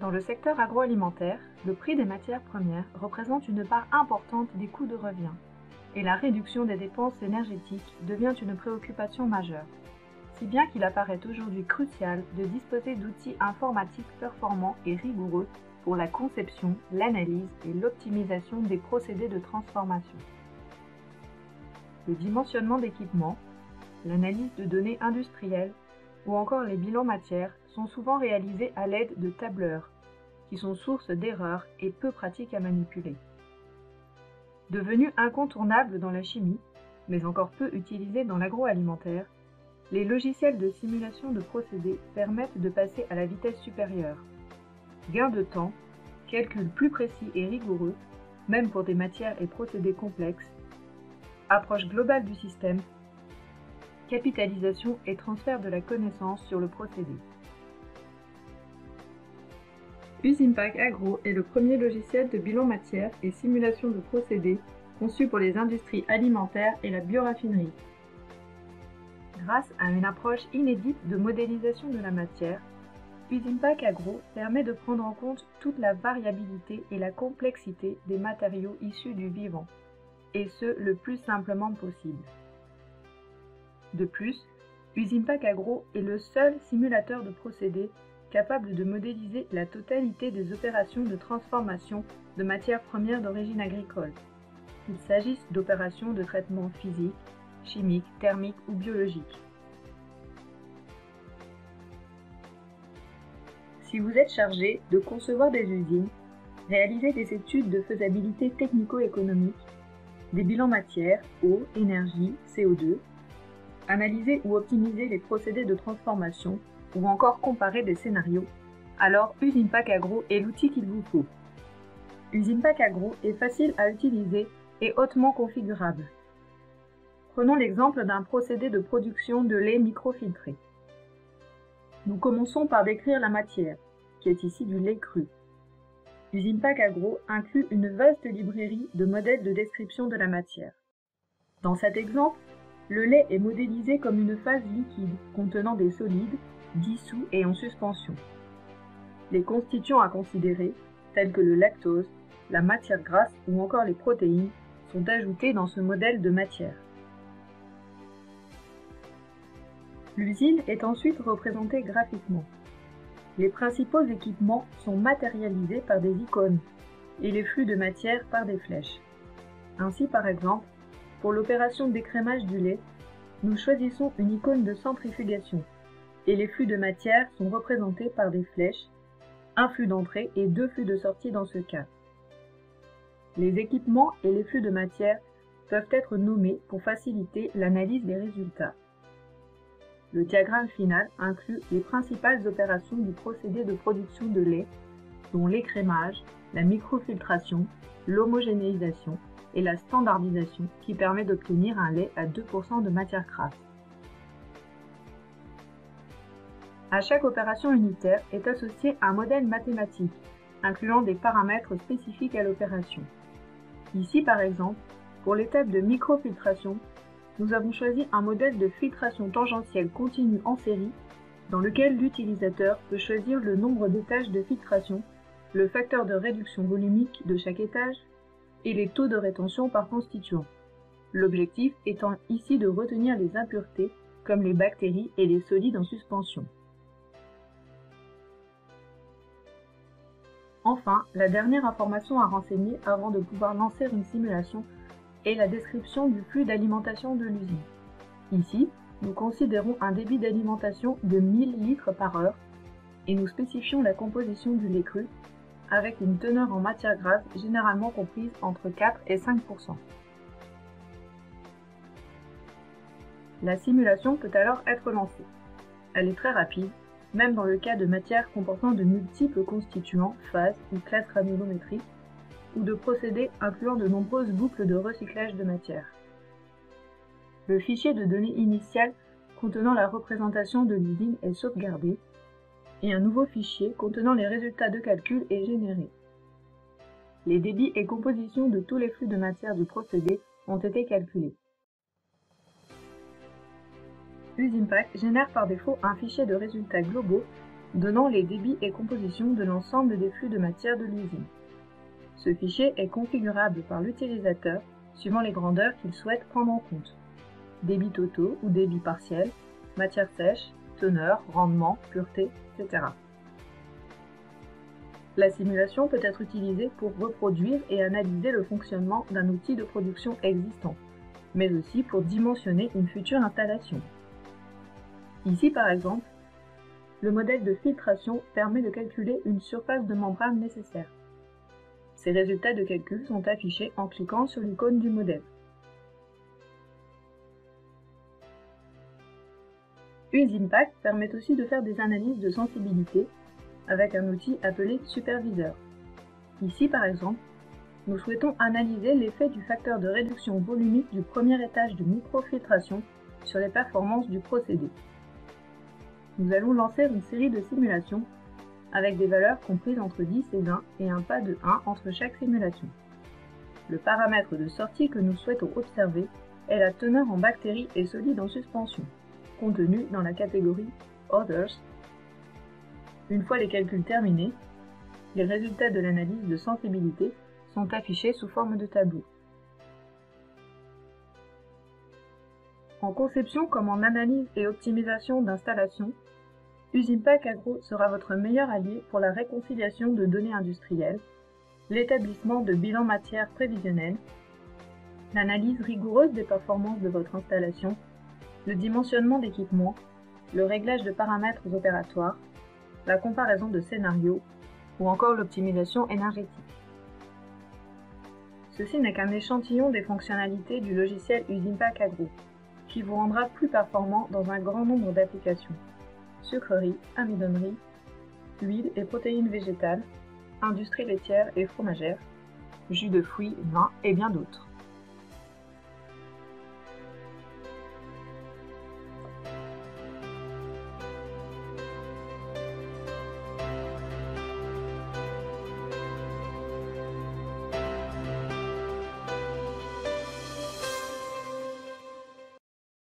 Dans le secteur agroalimentaire, le prix des matières premières représente une part importante des coûts de revient, et la réduction des dépenses énergétiques devient une préoccupation majeure, si bien qu'il apparaît aujourd'hui crucial de disposer d'outils informatiques performants et rigoureux pour la conception, l'analyse et l'optimisation des procédés de transformation. Le dimensionnement d'équipements, l'analyse de données industrielles ou encore les bilans matières sont souvent réalisés à l'aide de tableurs, qui sont source d'erreurs et peu pratiques à manipuler. Devenus incontournables dans la chimie, mais encore peu utilisés dans l'agroalimentaire, les logiciels de simulation de procédés permettent de passer à la vitesse supérieure. Gain de temps, calcul plus précis et rigoureux, même pour des matières et procédés complexes, approche globale du système, capitalisation et transfert de la connaissance sur le procédé. Usimpac Agro est le premier logiciel de bilan matière et simulation de procédés conçu pour les industries alimentaires et la bioraffinerie. Grâce à une approche inédite de modélisation de la matière, Usimpac Agro permet de prendre en compte toute la variabilité et la complexité des matériaux issus du vivant, et ce le plus simplement possible. De plus, Usimpac Agro est le seul simulateur de procédés capable de modéliser la totalité des opérations de transformation de matières premières d'origine agricole, qu'il s'agisse d'opérations de traitement physique, chimique, thermique ou biologique. Si vous êtes chargé de concevoir des usines, réaliser des études de faisabilité technico-économique, des bilans matières, eau, énergie, CO2, analyser ou optimiser les procédés de transformation ou encore comparer des scénarios, alors Usimpac Agro est l'outil qu'il vous faut. Usimpac Agro est facile à utiliser et hautement configurable. Prenons l'exemple d'un procédé de production de lait microfiltré. Nous commençons par décrire la matière, qui est ici du lait cru. Usimpac Agro inclut une vaste librairie de modèles de description de la matière. Dans cet exemple, le lait est modélisé comme une phase liquide contenant des solides, dissous et en suspension. Les constituants à considérer, tels que le lactose, la matière grasse ou encore les protéines, sont ajoutés dans ce modèle de matière. L'usine est ensuite représentée graphiquement. Les principaux équipements sont matérialisés par des icônes et les flux de matière par des flèches. Ainsi, par exemple, pour l'opération d'écrémage du lait, nous choisissons une icône de centrifugation et les flux de matière sont représentés par des flèches, un flux d'entrée et deux flux de sortie dans ce cas. Les équipements et les flux de matière peuvent être nommés pour faciliter l'analyse des résultats. Le diagramme final inclut les principales opérations du procédé de production de lait, dont l'écrémage, la microfiltration, l'homogénéisation et la standardisation qui permet d'obtenir un lait à 2% de matière grasse. À chaque opération unitaire est associé un modèle mathématique, incluant des paramètres spécifiques à l'opération. Ici, par exemple, pour l'étape de microfiltration, nous avons choisi un modèle de filtration tangentielle continue en série, dans lequel l'utilisateur peut choisir le nombre d'étages de filtration, le facteur de réduction volumique de chaque étage et les taux de rétention par constituant. L'objectif étant ici de retenir les impuretés, comme les bactéries et les solides en suspension. Enfin, la dernière information à renseigner avant de pouvoir lancer une simulation est la description du flux d'alimentation de l'usine. Ici, nous considérons un débit d'alimentation de 1000 litres par heure et nous spécifions la composition du lait cru avec une teneur en matière grasse généralement comprise entre 4 et 5%. La simulation peut alors être lancée. Elle est très rapide, même dans le cas de matières comportant de multiples constituants, phases ou classes granulométriques, ou de procédés incluant de nombreuses boucles de recyclage de matière. Le fichier de données initial contenant la représentation de l'usine est sauvegardé, et un nouveau fichier contenant les résultats de calcul est généré. Les débits et compositions de tous les flux de matière du procédé ont été calculés. Usimpac génère par défaut un fichier de résultats globaux donnant les débits et compositions de l'ensemble des flux de matière de l'usine. Ce fichier est configurable par l'utilisateur suivant les grandeurs qu'il souhaite prendre en compte. Débits totaux ou débits partiels, matière sèche, teneur, rendement, pureté, etc. La simulation peut être utilisée pour reproduire et analyser le fonctionnement d'un outil de production existant, mais aussi pour dimensionner une future installation. Ici, par exemple, le modèle de filtration permet de calculer une surface de membrane nécessaire. Ces résultats de calcul sont affichés en cliquant sur l'icône du modèle. UseImpact permet aussi de faire des analyses de sensibilité avec un outil appelé superviseur. Ici, par exemple, nous souhaitons analyser l'effet du facteur de réduction volumique du premier étage de microfiltration sur les performances du procédé. Nous allons lancer une série de simulations avec des valeurs comprises entre 10 et 20 et un pas de 1 entre chaque simulation. Le paramètre de sortie que nous souhaitons observer est la teneur en bactéries et solides en suspension, contenu dans la catégorie Others. Une fois les calculs terminés, les résultats de l'analyse de sensibilité sont affichés sous forme de tableau. En conception comme en analyse et optimisation d'installation, UseImpact Agro sera votre meilleur allié pour la réconciliation de données industrielles, l'établissement de bilans matières prévisionnels, l'analyse rigoureuse des performances de votre installation, le dimensionnement d'équipements, le réglage de paramètres opératoires, la comparaison de scénarios ou encore l'optimisation énergétique. Ceci n'est qu'un échantillon des fonctionnalités du logiciel UseImpact Agro, qui vous rendra plus performant dans un grand nombre d'applications: sucreries, amidonneries, huiles et protéines végétales, industrie laitière et fromagère, jus de fruits, vin et bien d'autres.